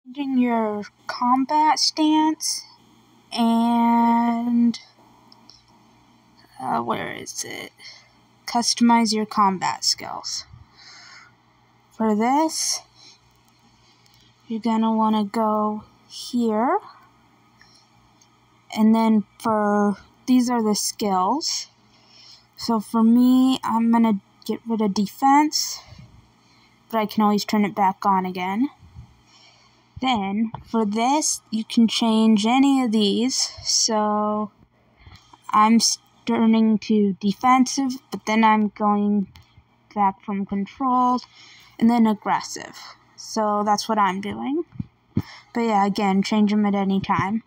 Changing your combat stance and where is it? Customize your combat skills. For this, you're gonna want to go here, and then these are the skills. So for me, I'm gonna get rid of defense, but I can always turn it back on again. Then for this, you can change any of these. So I'm turning to defensive, but then I'm going back from controls and then aggressive. So that's what I'm doing. But yeah, again, change them at any time.